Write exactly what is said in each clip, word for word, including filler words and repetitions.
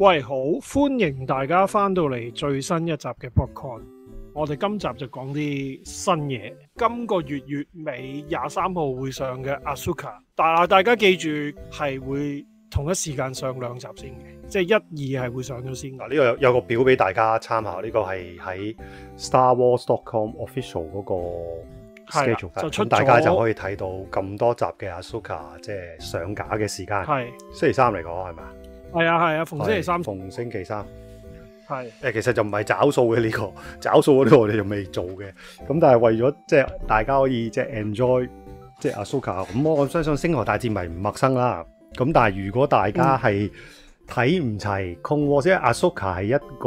喂，好歡迎大家翻到嚟最新一集嘅 Popcorn。我哋今集就講啲新嘢。今個月月尾廿三號會上嘅 Asuka，但係大家記住係會同一時間上兩集先嘅，即係一二係會上咗先。 嗱，呢個有有個表俾大家參考，呢、這個係喺 Star Wars dot com official 嗰個 schedule， 就出咗， 大家就可以睇到咁多集嘅 Asuka 即係上架嘅時間。係星期三嚟講係咪？ 係啊係啊，逢星期三。 逢星期三。 係誒，其實就唔係找數嘅呢個，找數嗰啲我哋就未做嘅。咁但係為咗即係大家可以即係 enjoy 即係 Asuka，咁我相信星河大戰迷唔陌生啦。咁但係如果大家係睇唔齊 Clone Wars，即係 Asuka 係一個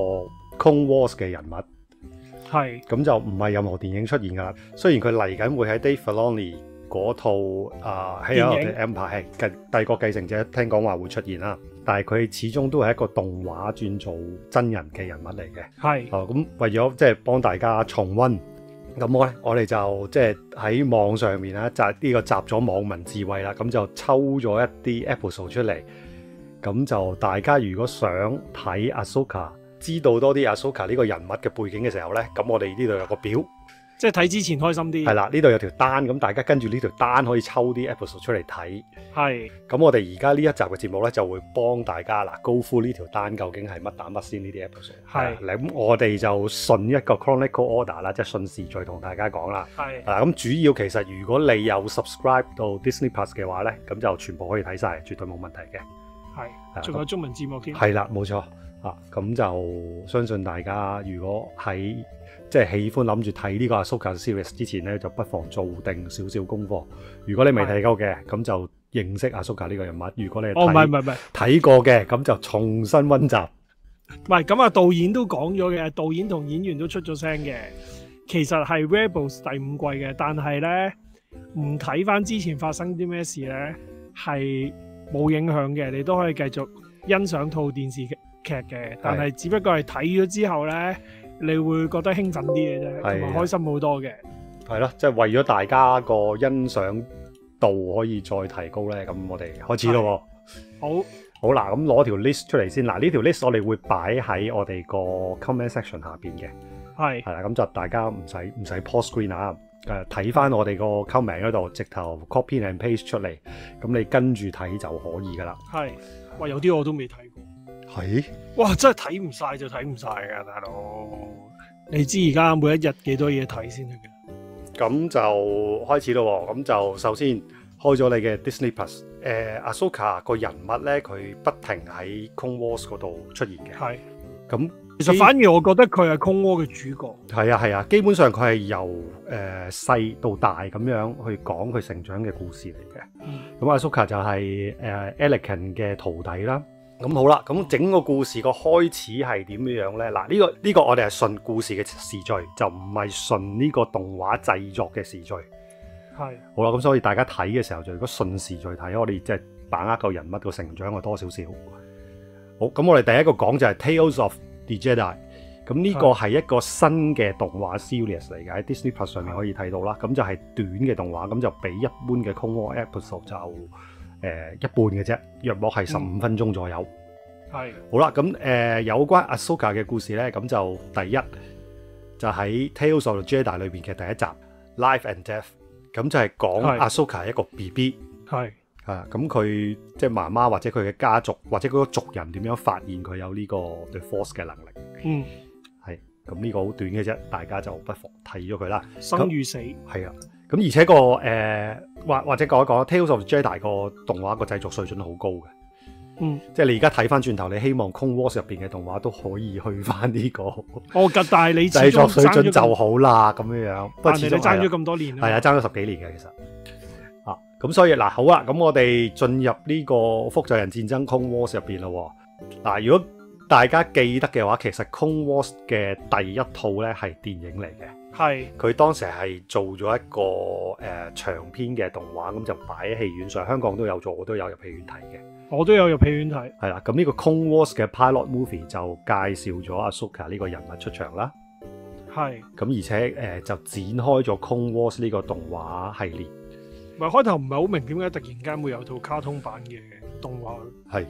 Clone Wars 嘅人物， 係咁就唔係任何電影出現噶啦。雖然佢嚟緊會喺 Dave Filoni 嗰套啊《Heir of the Empire》係帝國繼承者，聽講話會出現啦。但係佢始終都係一個動畫轉做真人嘅人物嚟嘅。係哦，咁為咗即係幫大家重溫，咁我咧我哋就即係喺網上面咧，就呢個集咗網民智慧啦，咁就抽咗一啲 episode 出嚟，咁就大家如果想睇 Asuka，知道多啲 Asuka 呢個人物嘅背景嘅時候咧，咁我哋呢度有個表。即係睇之前開心啲。係啦，呢度有條單，咁大家跟住呢條單可以抽啲 episode 出嚟睇。係。咁我哋而家呢一集嘅節目咧，就會幫大家嗱 go through呢條單究竟係乜打乜先呢啲 episode。係。咁我哋就順一個 chronicle order 啦，即係順時序同大家講啦。係。嗱，咁主要其實如果你有 subscribe 到 Disney Plus 嘅話咧，咁就全部可以睇晒，絕對冇問題嘅。係。仲有中文字幕添。係啦，冇錯。啊，咁就相信大家如果喺即係喜歡諗住睇呢個 Asuka series 之前咧，就不妨做定少少功課。如果你未睇夠嘅，咁就認識 Asuka 呢個人物。如果你哦唔係唔係唔係睇過嘅，咁就重新溫習。 唔係咁啊，導演都講咗嘅，導演同演員都出咗聲嘅。其實係 Rebels 第五季嘅，但係咧唔睇翻之前發生啲咩事咧，係冇影響嘅。你都可以繼續欣賞套電視劇嘅，但係只不過係睇咗之後咧，你會覺得興奮啲嘅啫，同埋開心好多嘅。係咯，即係為咗大家個欣賞度可以再提高咧，咁我哋開始咯。好，好嗱，咁攞條 list 出嚟先。嗱，呢條 list 我哋會擺喺我哋個 comment section 下邊嘅。係係啦，咁就大家唔使唔使 pause screen 啊，誒睇翻我哋個 comment 嗰度，直頭 copy and paste 出嚟，咁你跟住睇就可以噶啦。係，哇，有啲我都未睇過。係，哇！真係睇唔晒就睇唔晒噶，大佬。你知而家每一日幾多嘢睇先得嘅。咁就開始咯。咁就首先開咗你嘅 Disney Plus。誒 ，Asuka 個人物咧，佢不停喺 Clone Wars 嗰度出現嘅。係。咁其實反而我覺得佢係 Clone Wars 嘅主角。係啊係啊，基本上佢係由誒細、呃、到大咁樣去講佢成長嘅故事嚟嘅。咁、嗯、Asuka 就係誒 Anakin 嘅徒弟啦。咁好啦，咁整個故事個開始係點樣咧？嗱，呢個呢個我哋係順故事嘅時序，就唔係順呢個動畫製作嘅時序。係。好啦，咁所以大家睇嘅時候就如果順時序睇，我哋即係把握個人物個成長嘅多少少。好，咁我哋第一個講就係 Tales of the Jedi。咁呢個係一個新嘅動畫 series 嚟嘅，喺 Disney Plus 上面可以睇到啦。咁就係短嘅動畫，咁就比一般嘅 Clone Wars episode 就誒、呃、一半嘅啫，約莫係十五分鐘左右。係、嗯、好啦，咁誒、呃、有關 Asuka 嘅故事咧，咁就第一就喺 Tales of the Jedi 裏邊嘅第一集 Life and Death， 咁就係講 Asuka 一個 B B 係啊，咁佢即係媽媽或者佢嘅家族或者嗰個族人點樣發現佢有呢個 The Force 嘅能力。嗯，係咁呢個好短嘅啫，大家就不妨睇咗佢啦。生與死係啊。咁而且個誒或或者講一講 Tales of the Jedi 個動畫個製作水準好高嘅，嗯，即係你而家睇翻轉頭，你希望 Clone Wars 入邊嘅動畫都可以去翻呢個，哦，但係你製作水準就好啦，咁樣樣。但係你爭咗咁多年，係啊，爭咗十幾年嘅其實，啊，咁所以嗱好啦，咁我哋進入呢個複製人戰爭 Clone Wars 入邊咯。嗱，如果大家記得嘅話，其實 Clone Wars 嘅第一套咧係電影嚟嘅。係，佢當時係做咗一個誒、呃、長篇嘅動畫，咁就擺喺戲院上，香港都有做，我都有入戲院睇嘅。我都有入戲院睇。係啦，咁呢個 Clone Wars 嘅 Pilot Movie 就介紹咗 Asuka 呢個人物出場啦。係。咁而且誒、呃、就展開咗 Clone Wars 呢個動畫系列。唔係開頭唔係好明點解突然間會有套卡通版嘅動畫。係。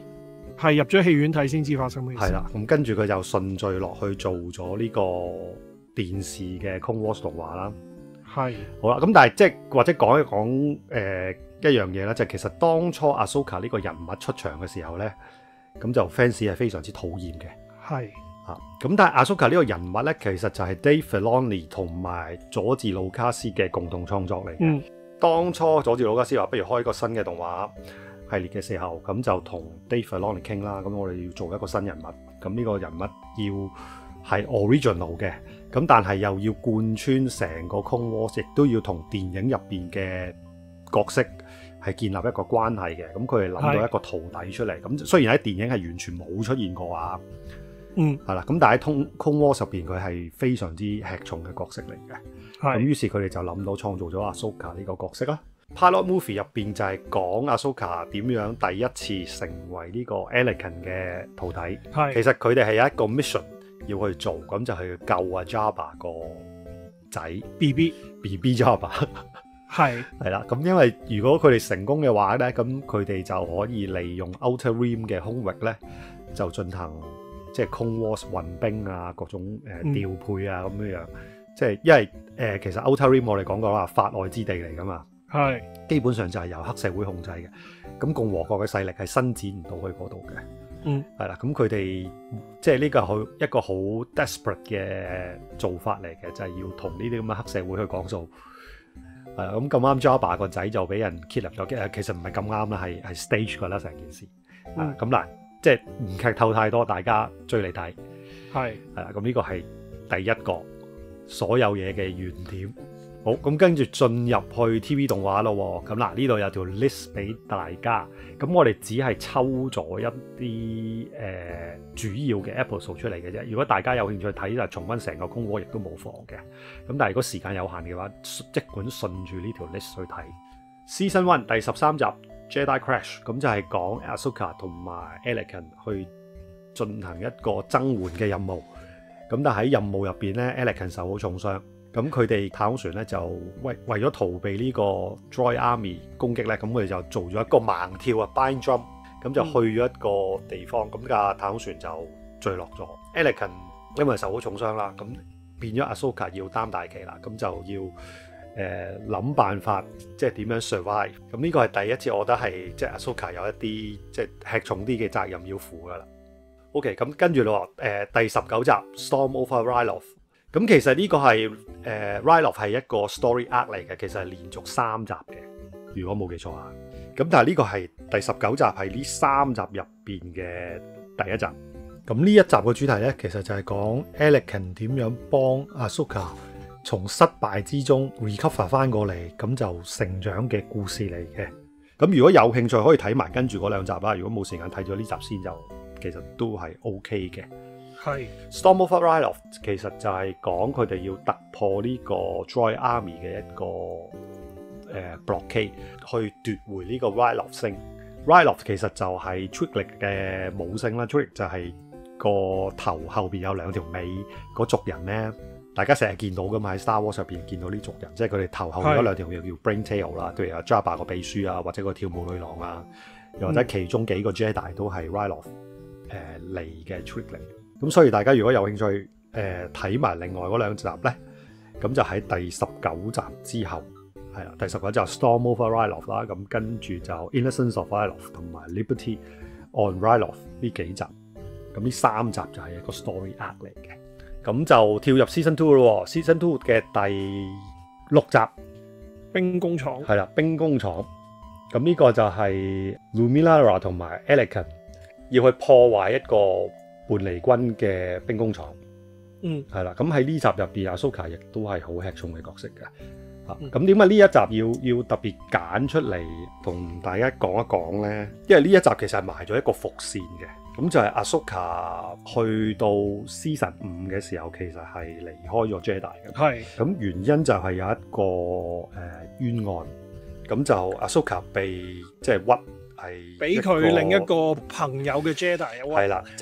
係入咗戲院睇先知發生咩事。 係啦，咁跟住佢就順序落去做咗呢個電視嘅 Clone Wars 動畫啦。 係好啦，咁但係即係或者講一講誒、呃、一樣嘢啦，就係、其實當初 Ahsoka 呢個人物出場嘅時候咧，咁就 fans 係非常之討厭嘅。 係啊，咁但係 Ahsoka 呢個人物咧，其實就係 Dave Filoni 同埋佐治魯卡斯嘅共同創作嚟嘅。 嗯，當初佐治魯卡斯話不如開一個新嘅動畫系列嘅時候，咁就同 Dave Filoni 傾啦。咁我哋要做一個新人物，咁呢個人物要係 original 嘅，咁但係又要貫穿成個 Clone Wars，亦都要同電影入邊嘅角色係建立一個關係嘅。咁佢哋諗到一個徒弟出嚟。咁雖然喺電影係完全冇出現過啊， 嗯， 係啦。咁但係喺 Clone Wars 入邊，佢係非常之吃重嘅角色嚟嘅。咁於是佢哋就諗到創造咗 Ahsoka 呢個角色啦。Pilot Movie 入邊就係講 Ahsoka 點樣第一次成為呢個 Anakin 嘅徒弟。係，其實佢哋係有一個 mission 要去做，咁就係救阿 Jabba 個仔 B B B B Jabba。係係啦，咁因為如果佢哋成功嘅話咧，咁佢哋就可以利用 Outer Rim 嘅空域咧，就進行即係 Clone Wars 運兵啊，各種誒、呃、調配啊咁樣樣。即係因為誒、呃、其實 Outer Rim 我哋講過啦，法外之地嚟噶嘛。係基本上就係由黑社會控制嘅，咁共和國嘅勢力係伸展唔到去嗰度嘅。嗯，係啦，咁佢哋即係呢個好一個好 desperate 嘅做法嚟嘅，就係、是、要同呢啲咁嘅黑社會去講數。係啦，咁咁啱 Jabba 個仔就俾人 kidnap 咗，誒其實唔係咁啱啦，係係 stage 㗎啦成件事。嗯，咁嗱，即係唔劇透太多，大家追嚟睇。係係啦，咁呢個係第一個所有嘢嘅原點。好，咁跟住進入去 T V 動畫咯，咁嗱呢度有條 list 俾大家，咁我哋只係抽咗一啲誒、呃、主要嘅 episode 出嚟嘅啫。如果大家有興趣睇就重溫成個 Clone Wars亦都冇妨嘅。咁但係如果時間有限嘅話，即管順住呢條 list 去睇。Season One 第十三集 Jedi Crash， 咁就係講 Ahsoka 同埋 Anakin 去進行一個增援嘅任務。咁但係喺任務入邊咧 Anakin 受好重傷。咁佢哋太空船咧就為為咗逃避呢個 Droid Army 攻擊咧，咁佢哋就做咗一個盲跳啊 Bind Jump，咁就去咗一個地方，咁架太空船就墜落咗。Anakin 因為受好重傷啦，咁變咗 Ahsoka 要擔大旗啦，咁就要誒諗、呃、辦法，即係點樣 survive。咁呢個係第一次，我覺得係即係 Ahsoka 有一啲即係吃重啲嘅責任要負噶啦。OK， 咁跟住咯，誒、呃、第十九集 Storm Over Ryloth。咁其實呢個係誒 Ryloth 係一個 story arc 嚟嘅，其實係連續三集嘅，如果冇記錯啊。咁但係呢個係第十九集，係呢三集入邊嘅第一集。咁呢一集嘅主題咧，其實就係講 Anakin 點樣幫 Ahsoka 從失敗之中 recover 翻過嚟，咁就成長嘅故事嚟嘅。咁如果有興趣可以睇埋跟住嗰兩集啦。如果冇時間睇咗呢集先，就其實都係 OK 嘅。係 Storm Over Ryloth 其實就係講佢哋要突破呢個 Droid Army 嘅一個誒、呃、blockade，去奪回呢個 Ryloth 星。Ryloth 其實就係 Twi'lek 嘅母星啦。Twi'lek 就係個頭後邊有兩條尾嗰族人咧，大家成日見到噶嘛，喺 Star Wars 入邊見到呢族人，即係佢哋頭後邊嗰兩條尾叫 Brain Tail 啦，譬如阿 Jabba 個秘書啊，或者個跳舞女郎啊，又或者其中幾個 Jedi 都係 Ryloth 誒嚟嘅 Twi'lek。咁所以大家如果有興趣誒睇埋另外嗰兩集咧，咁就喺第十九集之後，係啦，第十九集 Storm Over Ryloth 啦，咁跟住就 Innocence of Ryloth 同埋 Liberty on Ryloth 呢幾集，咁呢三集就係一個 story arc 嚟嘅。咁就跳入 Season Two 咯 ，Season Two 嘅第六集兵工廠， 係啦，兵工廠。咁呢個就係 Luminara 同埋 Anakin要去破壞一個叛離軍嘅兵工廠。嗯，係啦。咁喺呢集入邊，Ahsoka亦都係好吃重嘅角色嘅。啊、嗯，咁點解呢一集要要特別揀出嚟同大家講一講咧？因為呢一集其實係埋咗一個伏線嘅。咁就係 Ahsoka 去到 Season 五嘅時候，其實係離開咗 Jedi 嘅。係。咁原因就係有一個誒、呃、冤案，咁就 Ahsoka 被即係屈係俾佢另一個朋友嘅 Jedi 屈。係啦，就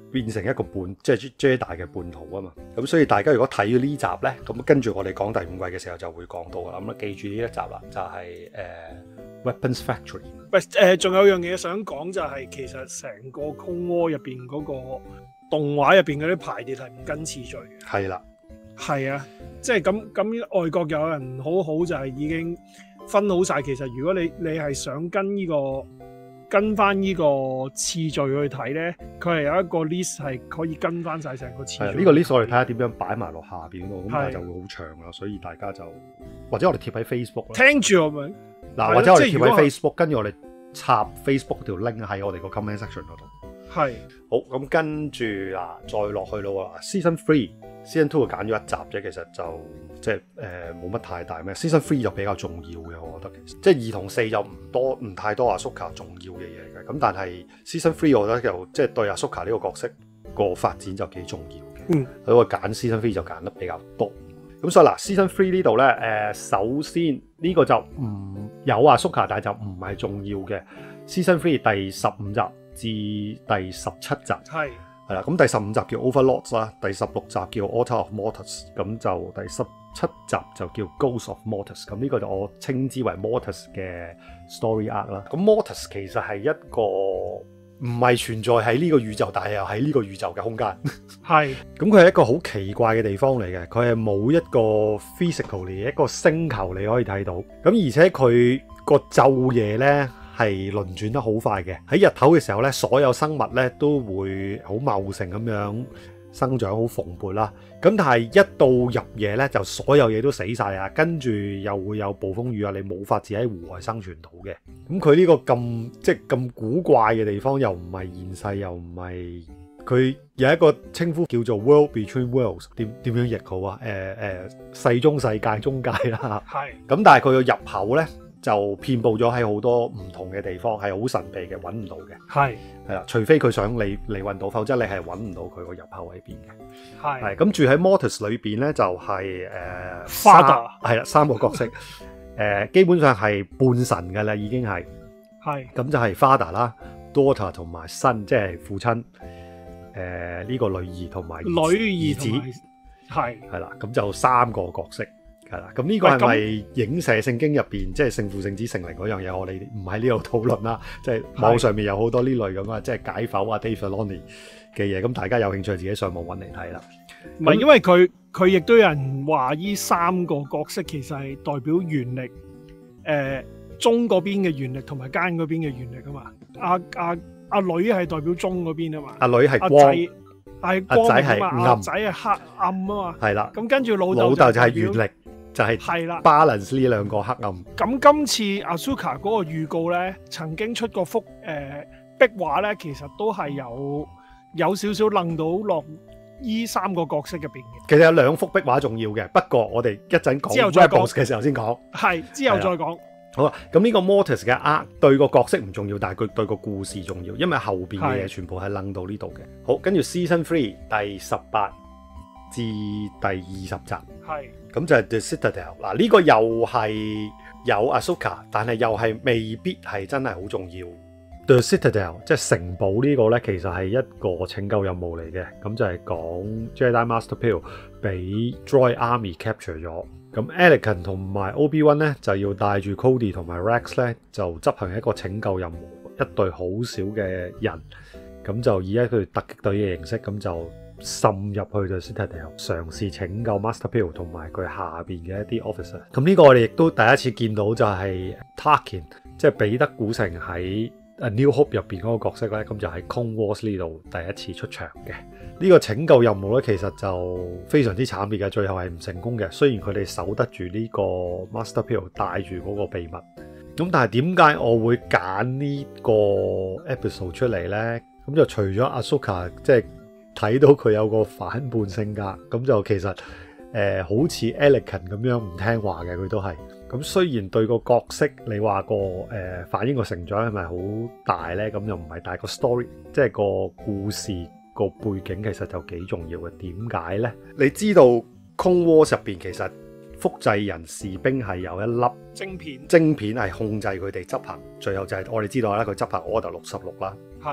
變成一個叛，即係 Jedi 嘅叛徒啊嘛。咁所以大家如果睇咗呢集咧，咁跟住我哋講第五季嘅時候就會講到啦。咁啊記住呢一集啦，就係、是、誒、呃、Weapons Factory。 喂誒，仲、呃、有樣嘢想講就係、是、其實成個 Clone War入邊嗰個動畫入邊嗰啲排列係唔跟次序嘅。係啦， 係啊，即係咁咁外國有人好好就係已經分好晒。其實如果你你係想跟呢、這個跟翻呢個次序去睇咧，佢係有一個 list 係可以跟翻晒成個次序。 呢、這個 list 我哋睇下點樣擺埋落下邊咯，咁但係就會好長啦，所以大家就或者我哋貼喺 Facebook 聽住我咪嗱，或者我哋貼喺 Facebook， 跟住我哋插 Facebook 條 link 喺我哋個 comment section 嗰度。係好，咁跟住嗱，再落去咯喎 ，Season Three、Season Two 揀咗一集啫，其實就即係誒冇乜太大咩。Season Three 就比較重要嘅，我覺得其實即係二同四就唔多唔太多阿 Ahsoka 重要嘅嘢嘅，咁但係 Season Three 我覺得就即係對阿 Ahsoka 呢個角色個發展就幾重要嘅。嗯，所以我揀 Season Three 就揀得比較多。咁所以嗱 ，Season Three 呢度咧，誒首先呢、呢個就唔有阿 Ahsoka，但係就唔係重要嘅。Season Three 第十五集至第十七集係係啦，咁第十五集叫 Overlords 啦，第十六集叫 Altar of Mortis， 咁就第十七集就叫 Ghost of Mortis， 咁呢個就我稱之為 Mortis 嘅 story arc 啦。咁 Mortis 其實係一個唔係存在喺呢個宇宙，但係又喺呢個宇宙嘅空間。係，咁佢係一個好奇怪嘅地方嚟嘅，佢係冇一個 physically 一個星球你可以睇到，咁而且佢個晝夜咧係輪轉得好快嘅。喺日頭嘅時候咧，所有生物咧都會好茂盛咁樣生長，好蓬勃啦。咁但係一到入夜咧，就所有嘢都死晒啊，跟住又會有暴風雨啊，你冇法子喺戶外生存到嘅。咁佢呢個咁即係咁古怪嘅地方，又唔係現世，又唔係，佢有一個稱呼叫做 World Between Worlds， 點點樣譯好啊？誒、呃、誒，世中世界中界啦。係。咁但係佢個入口咧，就遍佈咗喺好多唔同嘅地方，係好神秘嘅，揾唔到嘅。係係啦，除非佢想你你揾到，否則你係揾唔到佢個入口喺邊嘅。係係咁住喺 Mortis 裏邊咧，就係誒，Father 係啦，三個角色，誒、呃，基本上係半神嘅啦，已經係係咁就係 Father 啦、Daughter 同埋 Son， 即係父親。誒、呃，呢、這個女兒同埋女兒子係係啦，咁就三個角色。係啦，咁呢個係咪影射聖經入邊，即係聖父、聖子、聖靈嗰樣嘢？我哋唔喺呢度討論啦。即係網上面有好多呢類咁啊，即係解剖啊 Dave Filoni 嘅嘢。咁大家有興趣自己上網揾嚟睇啦。唔係，因為佢佢亦都有人話呢三個角色其實係代表原力，誒、呃、中嗰邊嘅原力同埋奸嗰邊嘅原力啊嘛。阿阿阿女係代表中嗰邊啊嘛。阿女係光。係光啊嘛，阿仔係黑暗啊嘛。係啦。咁跟住老豆就係原力。就係係啦 balance 呢兩個黑暗。咁今次 Ahsoka 嗰個預告咧，曾經出過幅誒、呃、壁畫咧，其實都係有有少少楞到落依三個角色入邊嘅。其實有兩幅壁畫重要嘅，不過我哋一陣講 Rebels 嘅時候先講。係之後再講。好啊，咁呢個 Mortis 嘅 arc 對個角色唔重要，但係佢對個故事重要，因為後邊嘅嘢全部係楞到呢度嘅。好，跟住 Season Three 第十八至第二十集。係。咁就係 The Citadel 嗱，呢個又係有 Ahsoka， 但係又係未必係真係好重要。The Citadel 即係城堡呢個咧，其實係一個拯救任務嚟嘅。咁就係講 Jedi Master Peel 俾 Droid Army capture 咗。咁 Anakin 同埋 Obi-Wan 咧就要帶住 Cody 同埋 Rex 咧就執行一個拯救任務，一隊好少嘅人，咁就以一個突擊隊嘅形式咁就滲入去就 Citadel 嘗試拯救 Master Peel 同埋佢下邊嘅一啲 officer。咁呢個我哋亦都第一次見到就係 Tarkin， 即係彼得古城喺 A New Hope 入邊嗰個角色咧，咁就喺 Clone Wars 呢度第一次出場嘅。呢個拯救任務咧，其實就非常之慘烈嘅，最後係唔成功嘅。雖然佢哋守得住呢個 Master Peel 帶住嗰個秘密，咁但係點解我會揀呢個 episode 出嚟咧？咁就除咗 Ahsoka 即係睇到佢有個反叛性格，咁就其實誒、呃、好似 Anakin 咁樣唔聽話嘅，佢都係。咁雖然對個角色你話個誒反映個成長係咪好大咧？咁又唔係，但係個 story 即係個故事個背景其實就幾重要嘅。點解咧？你知道 Clone Wars 入邊其實複製人士兵係有一粒晶片，晶片係控制佢哋執行，最後就係我哋知道啦，佢執行 Order 六十六啦。係。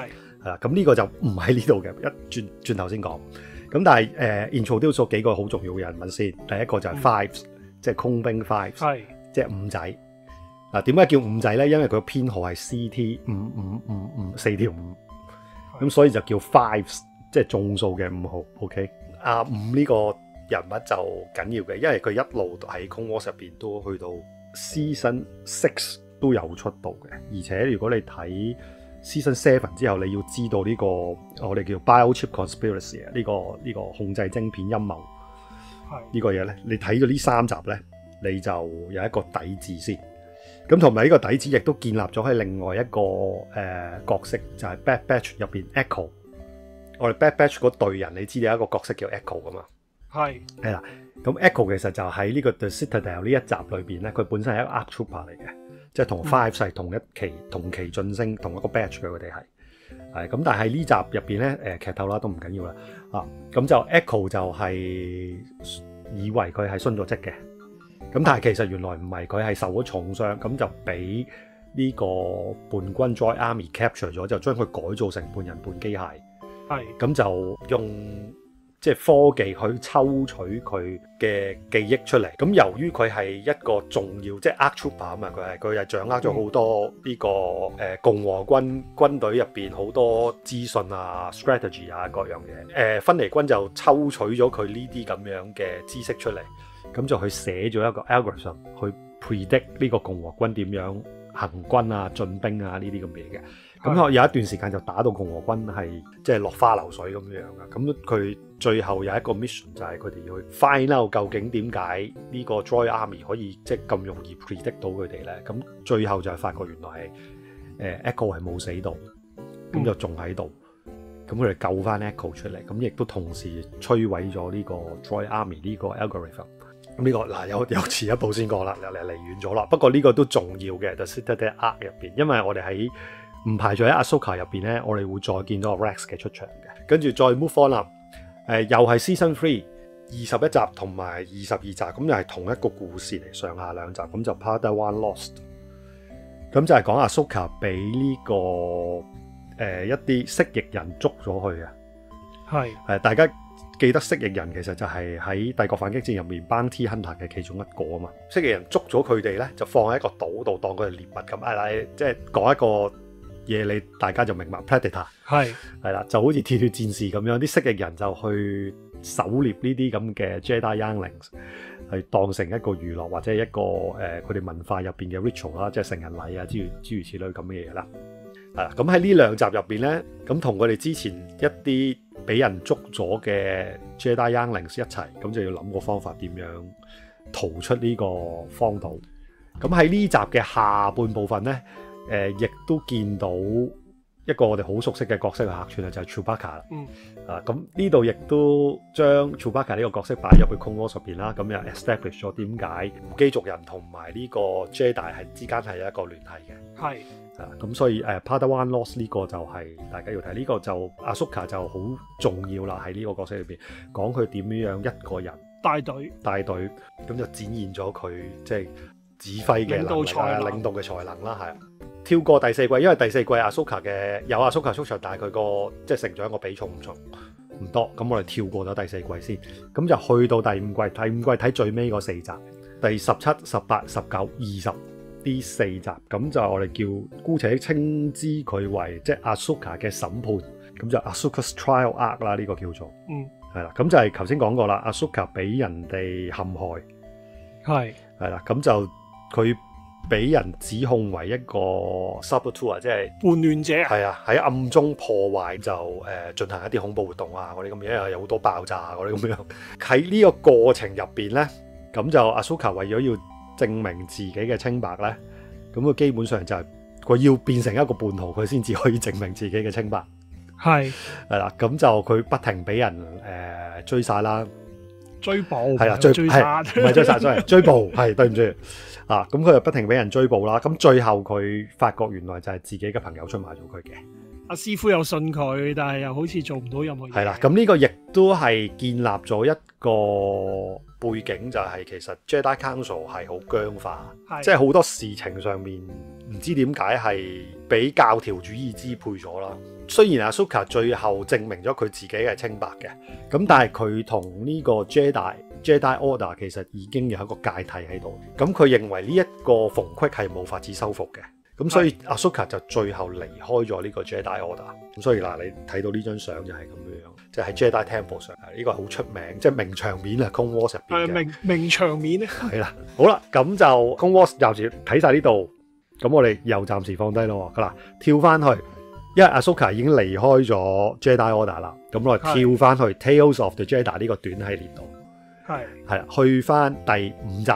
係啦，咁呢個就唔喺呢度嘅，一轉轉頭先講。咁但係誒、呃、introduce 咗幾個好重要嘅人物先。第一個就係 Fives，、嗯、即係空兵 Fives， 係即係五仔。嗱，點解叫五仔咧？因為佢個編號係 C T 五五五五四條五，咁所以就叫 Fives， 即係眾數嘅五號。OK， 阿五呢個人物就緊要嘅，因為佢一路喺 Clone Wars 入邊都去到 Season Six 都有出到嘅，而且如果你睇 Season Seven 之後，你要知道呢、這個我哋叫 Biochip Conspiracy 啊，呢個呢個控制晶片陰謀，係呢個嘢咧，你睇咗呢三集咧，你就有一個底子先。咁同埋呢個底子亦都建立咗喺另外一個誒、呃、角色，就係、是、Bad Batch 入邊 Echo。我哋 Bad Batch 嗰隊人，你知道有一個角色叫 Echo 噶嘛？係係啦，咁 Echo 其實就喺呢個 The Citadel 呢一集裏邊咧，佢本身係一個 Arc Trooper 嚟嘅。即係同 Five 係同一期同期晉升同一個 batch 嘅，佢哋係係咁，但係呢集入邊咧，誒劇透啦都唔緊要啦啊，咁就 Echo 就係以為佢係殉咗職嘅，咁但係其實原來唔係，佢係受咗重傷，咁就俾呢個叛軍 Droid Army capture 咗，就將佢改造成半人半機械，係咁就用即係科技去抽取佢嘅記憶出嚟。咁由於佢係一個重要，即係 Arc Trooper 啊嘛，佢係佢係掌握咗好多呢個誒共和軍軍隊入邊好多資訊啊、strategy 啊各樣嘢。誒分離軍就抽取咗佢呢啲咁樣嘅知識出嚟，咁就去寫咗一個 algorithm 去 predict 呢個共和軍點樣行軍啊、進兵啊呢啲咁嘅嘢嘅。咁有一段時間就打到共和軍係即係落花流水咁樣嘅。咁佢最後有一個 mission 就係佢哋要去 find out 究竟點解呢個 Droid Army 可以即係咁容易 predict 到佢哋咧？咁最後就係發覺原來係誒 Echo 係冇死到，咁就仲喺度。咁佢哋救翻 Echo 出嚟，咁亦都同時摧毀咗呢個 Droid Army 呢個 algorithm。咁呢個嗱有有遲一步先講啦，嚟嚟遠咗啦。不過呢個都重要嘅 The Citadel Arc 入邊，因為我哋喺唔排除喺 Ahsoka 入邊咧，我哋會再見到 Rex 嘅出場嘅。跟住再 move on 啦，誒、呃、又係 Season Three 二十一集同埋二十二集，咁又係同一個故事嚟，上下兩集，咁就 Padawan Lost。咁就係講 Ahsoka 俾呢、這個誒、呃、一啲蜥蜴人捉咗去嘅。係誒、呃、大家記得蜥蜴人其實就係喺帝國反擊戰入面 Bounty Hunter 嘅其中一個啊嘛。蜥蜴人捉咗佢哋咧，就放喺一個島度當佢係獵物咁，誒即係講一個嘢你大家就明白 Predator 係係啦，就好似鐵血戰士咁樣，啲蜥蜴人就去狩獵呢啲咁嘅 Jedi Younglings，係當成一個娛樂或者一個誒佢哋文化入邊嘅 ritual 啦，即係成人禮啊，諸如諸如此類咁嘅嘢啦。啊，咁喺呢兩集入邊咧，咁同佢哋之前一啲俾人捉咗嘅 Jedi Younglings 一齊，咁就要諗個方法點樣逃出呢個荒島。咁喺呢集嘅下半部分咧。誒、呃，亦都見到一個我哋好熟悉嘅角色嘅客串啊，就係、是、Chewbacca 啦。嗯。啊，咁呢度亦都將 Chewbacca 呢個角色擺入去 Clone Wars入邊啦。咁又 establish 咗點解無機族人同埋呢個 Jedi 係之間係有一個聯繫嘅。係。啊，咁所以誒、呃、Padawan Lost 呢個就係、是、大家要睇，呢、這個就 Ahsoka 就好重要啦，喺呢個角色裏邊講佢點樣一個人帶隊帶隊，咁就展現咗佢即係指揮嘅能力啊，領導嘅才能啦，係。跳過第四季，因為第四季 Ahsoka 嘅有 Ahsoka 出場，但係佢個即係成長個比重唔重唔多，咁我哋跳過咗第四季先，咁就去到第五季。第五季睇最尾嗰四集，第十七、十八、十九、二十呢四集，咁就我哋叫姑且稱之佢為即係 Ahsoka 嘅審判，咁就 Ahsoka's Trial Arc 啦，呢個叫做，嗯，係啦，咁就係頭先講過啦 ，Ahsoka 俾人哋陷害，係係啦，咁就佢。俾人指控為一個 saboteur， 即係叛亂者，係啊，喺暗中破壞就誒進行一啲恐怖活動啊，嗰啲咁樣，有好多爆炸啊，嗰啲咁樣。喺呢個過程入邊咧，咁就 Ahsoka 為咗要證明自己嘅清白咧，咁佢基本上就係佢要變成一個叛徒，佢先至可以證明自己嘅清白。係係啦，咁就佢不停俾人誒、呃、追殺啦，追捕係啦，追追殺唔係追殺，sorry，追捕係對唔住。啊，咁佢就不停俾人追捕啦，咁最後佢發覺原來就係自己嘅朋友出賣咗佢嘅。阿師傅又信佢，但係又好似做唔到任何嘢。係啦，咁呢個亦都係建立咗一個背景，就係其實 Jedi Council 係好僵化，即係好多事情上面唔知點解係俾教條主義支配咗啦。雖然 Ahsoka 最後證明咗佢自己係清白嘅，咁但係佢同呢個 Jedi Jedi Order 其實已經有一個界體喺度。咁佢認為呢一個縫隙係冇法子修復嘅，咁所以 Ahsoka 就最後離開咗呢個 Jedi Order。咁所以嗱，你睇到呢張相就係咁樣，即係喺 Jedi Temple 上，呢個好出名，即係名場面啊 Clone Wars 入邊嘅名名場面咧。 係啦，好啦，咁就 Clone Wars 暫時睇晒呢度，咁我哋又暫時放低咯。嗱，跳翻去。因為 Ahsoka 已經離開咗 Jedi Order 啦，咁我哋跳翻去 Tales of the Jedi 呢個短系列度，係係啦，去翻第五集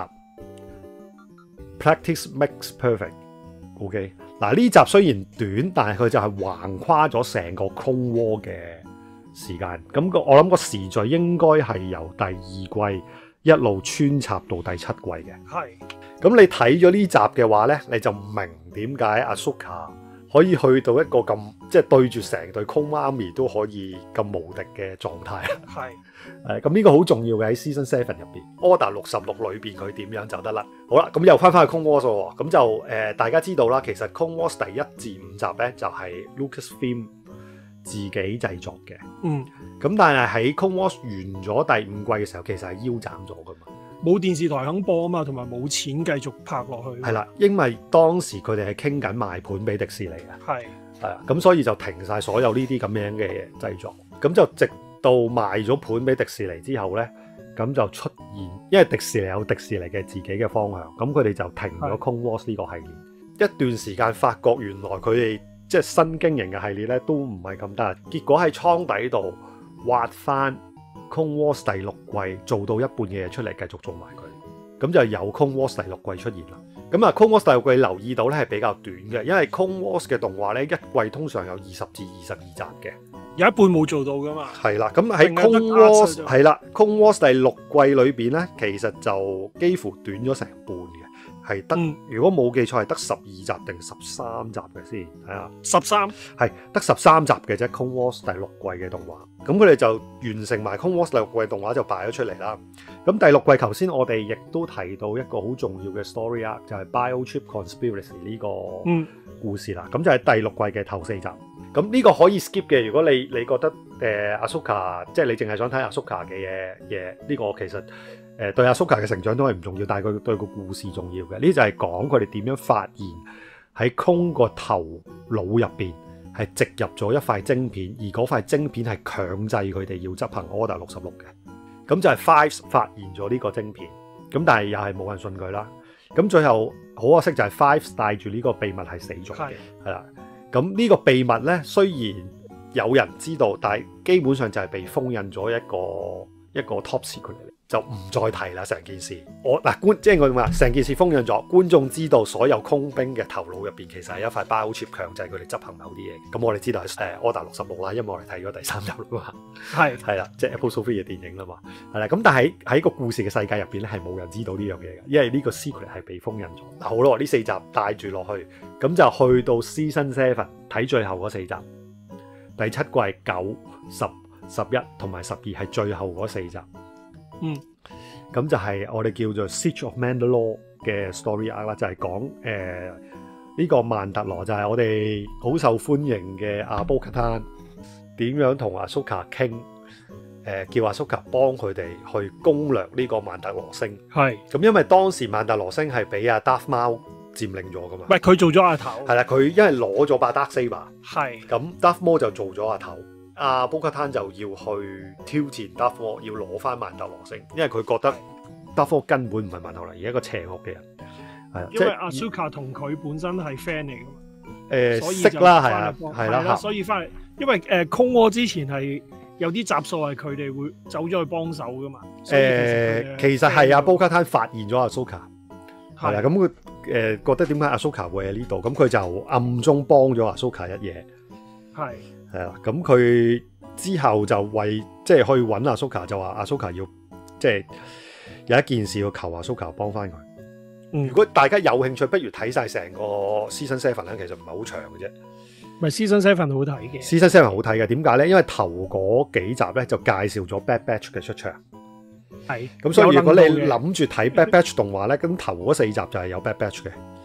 Practice Makes Perfect。OK， 嗱呢集雖然短，但係佢就係橫跨咗成個 Clone War 嘅時間。咁個我諗個時序應該係由第二季一路穿插到第七季嘅。係，咁你睇咗呢集嘅話咧，你就唔明點解 Ahsoka可以去到一個咁即係對住成隊 Clone Army都可以咁無敵嘅狀態。係，誒咁呢個好重要嘅喺 Season Seven 入邊 ，Order 六十六裏邊佢點樣就得啦。好啦，咁又翻返去 Clone Wars 喎，咁就誒、呃、大家知道啦，其實 Clone Wars 第一至五集咧就係、是、Lucasfilm 自己製作嘅。嗯，咁但係喺 Clone Wars 完咗第五季嘅時候，其實係腰斬咗噶嘛。 冇電視台肯播啊嘛，同埋冇錢繼續拍落去。 係啦，因為當時佢哋係傾緊賣盤俾迪士尼啊。係係啊，咁所以就停晒所有呢啲咁樣嘅製作。咁就直到賣咗盤俾迪士尼之後咧，咁就出現，因為迪士尼有迪士尼嘅自己嘅方向，咁佢哋就停咗 Clone Wars 呢個系列。一段時間發覺原來佢哋即係新經營嘅系列咧都唔係咁得，結果喺倉底度挖翻Clone Wars 第六季做到一半嘅嘢出嚟，繼續做埋佢，咁就有 Clone Wars 第六季出現啦。咁啊 Clone Wars 第六季留意到咧係比較短嘅，因為 Clone Wars 嘅動畫咧一季通常有二十至二十二集嘅，有一半冇做到噶嘛。係啦，咁喺 Clone Wars 係啦 Clone Wars 第六季裏邊咧，其實就幾乎短咗成半嘅。係得、嗯，如果冇記錯係得十二集定十三集嘅先，係啊，十三係得十三集嘅啫。Clone Wars 第六季嘅動畫，咁佢哋就完成埋 Clone Wars 第六季嘅動畫就擺咗出嚟啦。咁第六季頭先我哋亦都提到一個好重要嘅 story arc，就係 Biochip Conspiracy 呢個故事啦。咁、嗯、就係第六季嘅頭四集。咁呢個可以 skip 嘅，如果你你覺得誒 Ahsoka 即係你淨係想睇 Ahsoka 嘅嘢嘢，呢、呢個其實。誒對 Ahsoka 嘅成長都係唔重要，但係佢對個故事重要嘅。呢就係講佢哋點樣發現喺空個頭腦入邊係植入咗一塊晶片，而嗰塊晶片係強制佢哋要執行 Order 六十六嘅。咁就係 Fives 發現咗呢個晶片，咁但係又係冇人信佢啦。咁最後好可惜就係 Fives 帶住呢個秘密係死咗嘅，係啦。咁呢個秘密咧雖然有人知道，但係基本上就係被封印咗一個一個 top secret 嚟。就唔再提啦，成件事。我嗱觀即係我話成件事封印咗，觀眾知道所有空兵嘅頭腦入邊其實係一塊 Biochip 強制佢哋執行某啲嘢。咁我哋知道係誒 Order 六十六啦，因為我哋睇咗第三集啦嘛。係係啦，即係 Apple Sophie 嘅電影啦嘛。係啦，咁但係喺個故事嘅世界入邊咧，係冇人知道呢樣嘢嘅，因為呢個 secret 係被封印咗。好咯，呢四集帶住落去，咁就去到 Season Seven 睇最後嗰四集，第七季九、十、十一同埋十二係最後嗰四集。嗯，咁就係我哋叫做 Siege of Mandalore 嘅 story arc 啦，就係講誒呢個曼特羅就係我哋好受歡迎嘅阿波卡坦點樣同阿蘇卡傾，誒叫阿蘇卡幫佢哋去攻略呢個曼特羅星。係，咁因為當時曼特羅星係俾阿 Darth Maul 佔領咗噶嘛，唔係佢做咗阿頭，係啦，佢因為攞咗把 Dark Saber，係，咁 Darth Maul 就做咗阿頭。阿波卡坦就要去挑戰 Darth Maul，要攞翻曼特羅星，因為佢覺得 Darth Maul 根本唔係曼特羅，而係一個邪惡嘅人。係啊，因為阿蘇卡同佢本身係 friend 嚟㗎嘛。誒、呃，識啦，係啊，係啦，所以翻嚟，因為誒 Clone Wars之前係有啲集數係佢哋會走咗去幫手㗎嘛。誒、呃，其實係阿波卡坦發現咗阿蘇卡，係啦，咁佢誒覺得點解阿蘇卡會喺呢度，咁佢就暗中幫咗阿蘇卡一嘢。係。係啦，咁佢之後就為即係去揾阿蘇卡，就話阿蘇卡要即係有一件事要求阿蘇卡幫翻佢。嗯，如果大家有興趣，不如睇晒成個 Season Seven 咧，其實唔係好長嘅啫。咪 Season Seven 好睇嘅 ，Season Seven 好睇嘅。點解咧？因為頭嗰幾集咧就介紹咗 Bad Batch 嘅出場。係，咁所以如果你諗住睇 Bad Batch 動畫咧，咁頭嗰四集就係有 Bad Batch 嘅。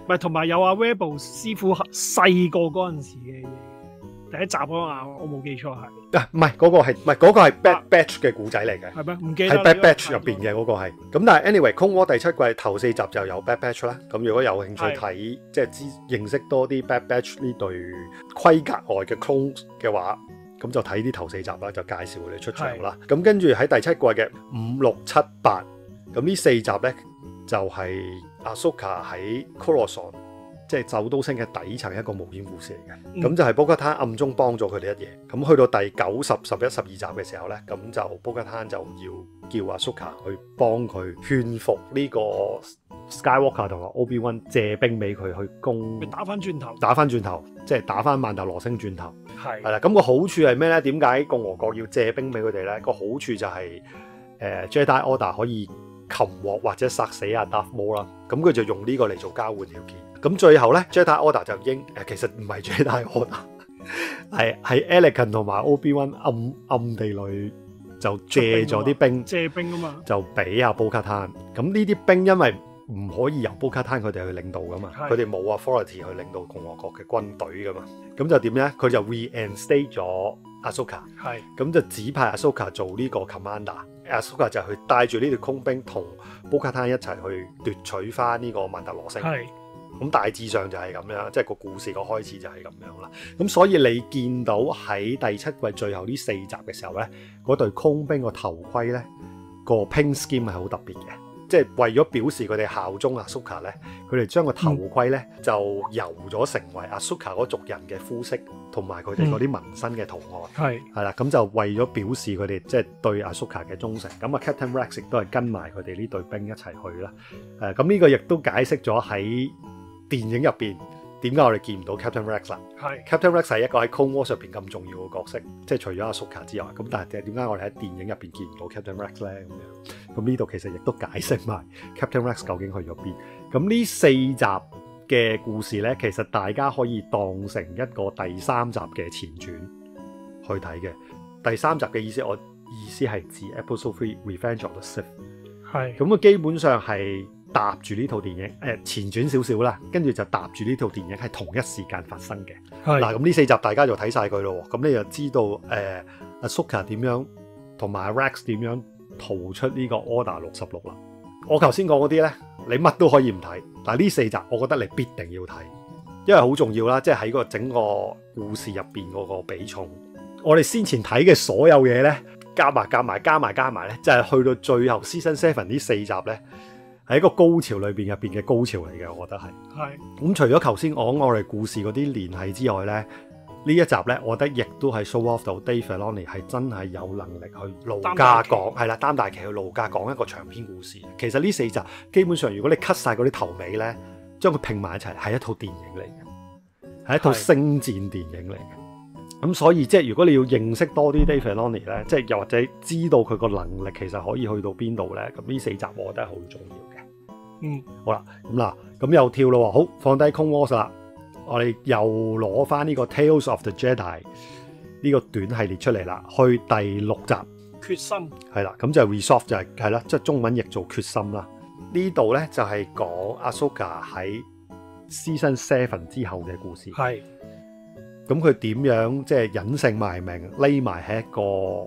係同埋有阿 Rebel 師傅細個嗰陣時嘅嘢，第一集啊嘛，我冇記錯係。 啊，唔係嗰個係唔係嗰個係 Bad Batch 嘅故仔嚟嘅， 係咩？唔記得喺 Bad Batch 入邊嘅嗰個係。咁但係 anyway，Clone War 第七季頭四集就有 Bad Batch 啦。咁如果有興趣睇，即係知認識多啲 Bad Batch 呢隊規格外嘅 clone 嘅話，咁就睇啲頭四集啦，就介紹佢哋出場啦。咁跟住喺第七季嘅五六七八，咁呢四集咧就係 Ahsoka 喺 Coruscant，即係首都星嘅底層一個冒險故事嚟嘅。咁、嗯、就係 Bo-Katan 暗中幫咗佢哋一嘢。咁去到第九十、十一、十二集嘅時候咧，咁就 Bo-Katan 就要叫 Ahsoka 去幫佢勸服呢個 Skywalker 同埋 Obi-Wan 借兵俾佢去攻， 打翻轉頭， 打翻轉頭，即係打翻曼達羅星轉頭。 係係啦，咁個好處係咩咧？點解共和國要借兵俾佢哋咧？個好處就係、是、誒、呃、Jedi Order 可以擒獲或者殺死阿 Darth Maul 啦。咁佢就用呢個嚟做交換條件。咁最後咧 Jedi Order 就應誒，其實唔係 Jedi Order，係係 Anakin 同埋 Obi-Wan 暗暗地裏就借咗啲兵， 借兵啊嘛， 就俾阿 Bo-Katan。咁呢啲兵因為唔可以由 Bo-Katan 佢哋去領導噶嘛，佢哋冇 authority 去領導共和國嘅軍隊噶嘛，咁就點咧？佢就 reinstate 咗 Ahsoka， 係咁就指派 Ahsoka 做呢個 commander，Ahsoka 就去帶住呢條空兵同 Bo-Katan 一齊去奪取翻呢個曼達羅星。係咁大致上就係咁樣，即係個故事個開始就係咁樣啦。咁所以你見到喺第七季最後呢四集嘅時候咧，嗰隊空兵個頭盔咧個 paint scheme 係好特別嘅。即係為咗表示佢哋效忠 Ahsoka 咧，佢哋將個頭盔咧、嗯、就油咗成為 Ahsoka 嗰族人嘅膚色，同埋佢哋嗰啲紋身嘅圖案。係係啦，咁就為咗表示佢哋即係對 Ahsoka 嘅忠誠。咁啊 Captain Rex 亦都係跟埋佢哋呢隊兵一齊去啦。誒，咁呢個亦都解釋咗喺電影入邊點解我哋見唔到 Captain Rex 啦。係 Captain Rex 係一個喺 Clone Wars 入邊咁重要嘅角色，即係除咗 Ahsoka 之外，咁但係點解我哋喺電影入邊見唔到 Captain Rex 咧？咁樣咁呢度其實亦都解釋埋 Captain Rex 究竟去咗邊。咁呢四集嘅故事咧，其實大家可以當成一個第三集嘅前傳去睇嘅。第三集嘅意思，我意思係指 Episode Three Revenge of the Sith。係咁啊，基本上係搭住呢套電影，誒、呃、前傳少少啦，跟住就搭住呢套電影係同一時間發生嘅。嗱，咁呢四集大家就睇晒佢咯，咁你就知道誒、呃、Ahsoka 點樣同埋 Rex 點樣逃出呢個 Order 六十六啦。我頭先講嗰啲咧，你乜都可以唔睇，但係呢四集我覺得你必定要睇，因為好重要啦，即係喺個整個故事入邊嗰個比重。我哋先前睇嘅所有嘢咧，加埋加埋加埋加埋咧，就係、是、去到最後 Season Seven 呢四集咧，係一個高潮裏邊入邊嘅高潮嚟嘅，我覺得係。係。咁除咗頭先講我哋故事嗰啲聯繫之外咧，呢一集咧，我覺得亦都係 show off 到 Dave Filoni 係真係有能力去路加講，係啦，擔大旗去路加講一個長篇故事。其實呢四集基本上，如果你 cut 晒嗰啲頭尾咧，將佢拼埋一齊，係一套電影嚟嘅，係一套星戰電影嚟嘅。咁所以即係如果你要認識多啲 Dave Filoni 咧，即係又或者知道佢個能力其實可以去到邊度咧，咁呢四集我覺得係好重要嘅。嗯，好啦，咁嗱，咁又跳咯，好，放低 Clone Wars 啦，我哋又攞翻呢個 Tales of the Jedi 呢個短系列出嚟啦，去第六集決心係啦，咁就 Resolve 就係係啦，即係中文譯做決心啦。呢度咧就係講 Ahsoka 喺 Season Seven 之後嘅故事。係。咁佢點樣即係隱姓埋名，匿埋喺一個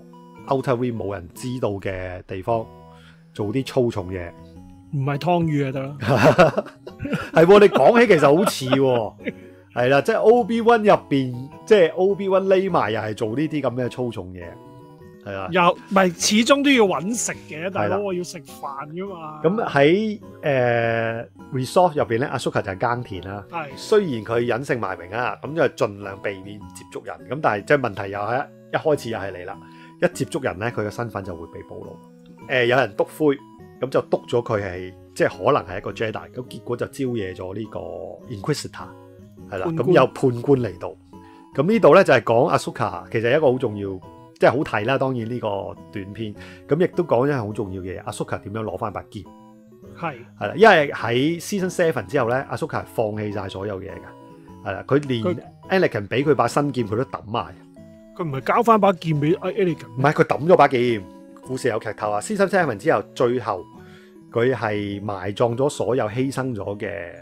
Outer Rim 冇人知道嘅地方，做啲粗重嘢？唔係湯魚就得啦。係喎，你講起其實好似喎，係啦，即係 Obi-Wan 入邊，即係 Obi-Wan 匿埋又係做呢啲咁嘅粗重嘢，係啊。又唔係始終都要揾食嘅，大佬我要食飯噶嘛。咁喺誒 Resolve 入邊咧，Ahsoka 就係耕田啦。係。雖然佢隱姓埋名啊，咁就盡量避免接觸人。咁但係即係問題又係一開始又係嚟啦，一接觸人咧，佢嘅身份就會被暴露。誒、呃，有人篤灰。咁就督咗佢係，即係可能係一個 Jedi，咁結果就招惹咗呢個 Inquisitor， 係啦，咁有判官嚟到。咁呢度咧就係講 Ahsoka，其實一個好重要，即係好睇啦。當然呢個短片，咁亦都講咗係好重要嘅嘢。Ahsoka 點樣攞翻把劍？係係啦，因為喺 Season Seven 之後咧，Ahsoka 係放棄晒所有嘢㗎，係啦，佢連 Anakin 俾佢把新劍佢都抌埋。佢唔係交翻把劍俾 Anakin，唔係佢抌咗把劍。故事有劇透啊 ！Season Seven 之後，最後佢係埋葬咗所有犧牲咗嘅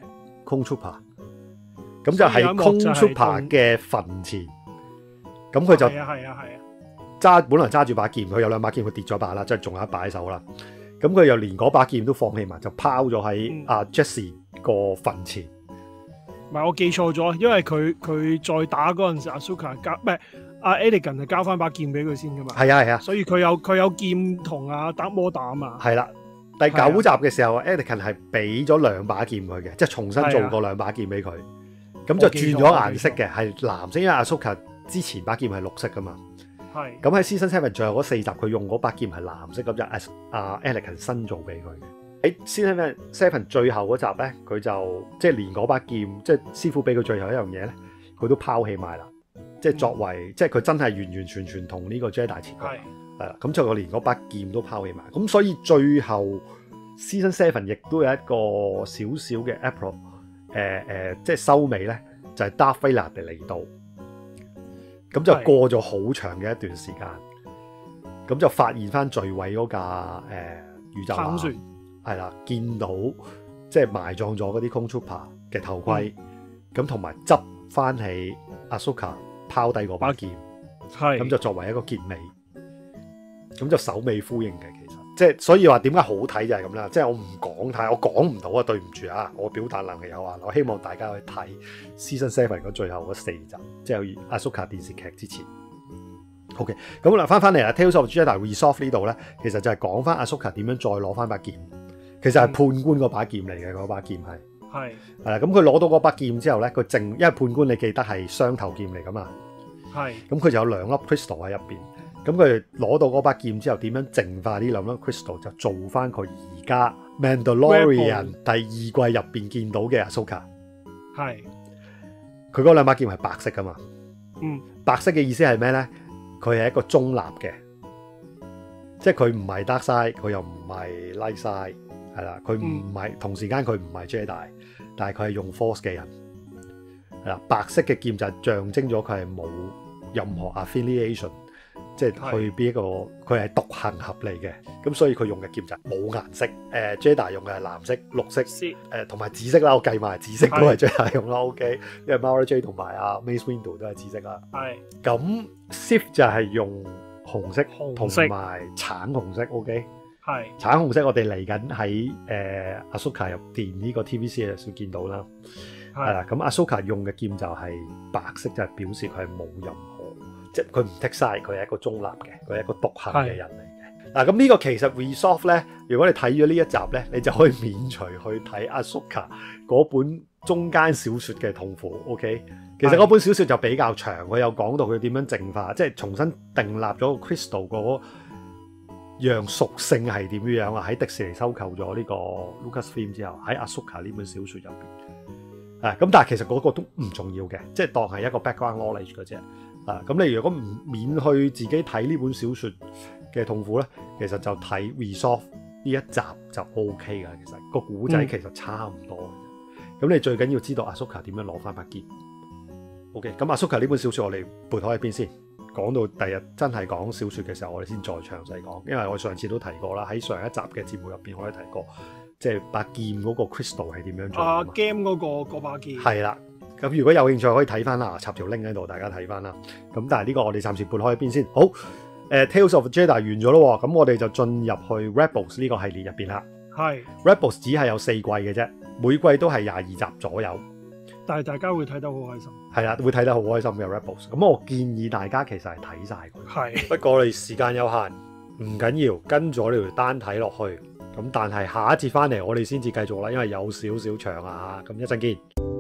Clone Trooper，咁就係 Clone Trooper 嘅墳前，咁佢就係啊係啊係啊， 揸本來揸住把劍，佢有兩把劍，佢跌咗把啦，即係仲有一把喺手啦。咁佢又連嗰把劍都放棄埋，就拋咗喺阿 Jesse 個墳前。 唔係我記錯咗，因為佢佢再打嗰陣時，阿 Ahsoka 交唔係阿 Anakin 係交翻把劍俾佢先噶嘛。係啊係啊， 所以佢有佢有劍同阿 Darth Maul 打啊嘛。 係啦，第九集嘅時候 ，Anakin 係俾咗兩把劍佢嘅，即係重新做過兩把劍俾佢。咁就轉咗顏色嘅，係藍色，因為阿 Ahsoka 之前把劍係綠色噶嘛。係。咁喺 Season Seven 最後嗰四集，佢用嗰把劍係藍色，咁就阿 Anakin 新做俾佢嘅。喺 Season Seven 最後嗰集咧，佢就即係連嗰把劍，即係師傅俾佢最後一樣嘢咧，佢都拋棄埋啦。即係作為，嗯、即係佢真係完完全全同呢個 Jedi 切割。係。係啦，咁就佢連嗰把劍都拋棄埋。咁所以最後 Season Seven 亦都有一個少少嘅 approach，誒、呃、誒，即係收尾咧，就係、是、Darth Vader 嚟到。咁就過咗好長嘅一段時間，咁就發現翻墜毀嗰架誒、呃、宇宙艦，係啦，見到即係埋葬咗嗰啲 Clone Trooper 嘅頭盔，咁同埋執翻起 Ahsoka 拋低嗰把劍，係咁就作為一個結尾，咁就首尾呼應嘅。其實即係所以話點解好睇就係咁啦，即係我唔講太，我講唔到啊，對唔住啊，我表達能力有限，我希望大家去睇 Season Seven 嗰最後嗰四集，即係 Ahsoka 電視劇之前。OK， 咁嗱翻翻嚟啦 ，Tales of Jedi Resolve 呢度咧，其實就係講翻 Ahsoka 點樣再攞翻把劍，其實係判官嗰把劍嚟嘅，嗰把劍係係係啦，咁佢攞到嗰把劍之後咧，佢淨因為判官你記得係雙頭劍嚟噶嘛，係，咁佢就有兩粒 crystal 喺入邊。咁佢攞到嗰把劍之後，點樣淨化呢兩粒 crystal， 就做翻佢而家 Mandalorian 第二季入邊見到嘅 Ahsoka。係，佢嗰兩把劍係白色噶嘛？嗯，白色嘅意思係咩咧？佢係一個中立嘅，即係佢唔係 dark side，佢又唔係 light side，係啦，佢唔係同時間佢唔係 Jedi，但係佢係用 Force 嘅人。係啦，白色嘅劍就係象徵咗佢係冇任何 affiliation。即係去邊一個，佢係獨行俠嚟嘅，咁所以佢用嘅劍就冇顏色。誒、呃、Jedi 用嘅係藍色、綠色，誒同埋紫色啦。我計埋紫色都係 Jedi 用啦。OK， 因為 Mara Jade 同埋阿 Mace Windu 都係紫色啦。係。咁 Sith 就係用紅色同埋橙紅色。OK。係。橙紅色我哋嚟緊喺誒 Ahsoka 入邊呢個 T V series 會見到啦。係啦，咁 Ahsoka 用嘅劍就係白色，就係表示佢係冇任何。即係佢唔剔晒，佢係一個中立嘅，佢係一個獨行嘅人嚟嘅。嗱，咁呢個其實 Resolve 咧，如果你睇咗呢一集咧，你就可以免除去睇 Ahsoka 嗰本中間小說嘅痛苦。OK， 其實嗰本小說就比較長，佢有講到佢點樣淨化，即係重新訂立咗個 Crystal 嗰樣屬性係點樣啊？喺迪士尼收購咗呢個 Lucasfilm 之後，喺 Ahsoka 呢本小說入邊，啊，咁但係其實嗰個都唔重要嘅，即係當係一個 background knowledge 嘅啫。啊，咁你如果唔免去自己睇呢本小說嘅痛苦咧，其實就睇 Resolve 呢一集就 O K 噶。其實個古仔其實差唔多嘅。咁、嗯、你最緊要知道 Ahsoka 點樣攞翻把劍。O K， 咁 Ahsoka 呢本小說我哋撥開喺邊先，講到第日真係講小說嘅時候，我哋先再詳細講。因為我上次都提過啦，喺上一集嘅節目入邊我都提過，即係把劍嗰個 crystal 係點樣做啊 ？Game 嗰、嗰個嗰把劍係啦。咁如果有興趣可以睇翻啦，插條 link 喺度，大家睇翻啦。咁但係呢個我哋暫時撥開一邊先。好，誒、呃、Tales of Jedi 完咗咯，咁我哋就進入去 Rebels 呢個系列入邊啦。係 Rebels 只係有四季嘅啫，每季都係廿二集左右。但係大家會睇得好開心。係啦，會睇得好開心嘅 Rebels。咁我建議大家其實係睇晒佢。係。不過我哋時間有限，唔緊要，跟住我哋條單睇落去。咁但係下一節翻嚟我哋先至繼續啦，因為有少少長啊。咁一陣見。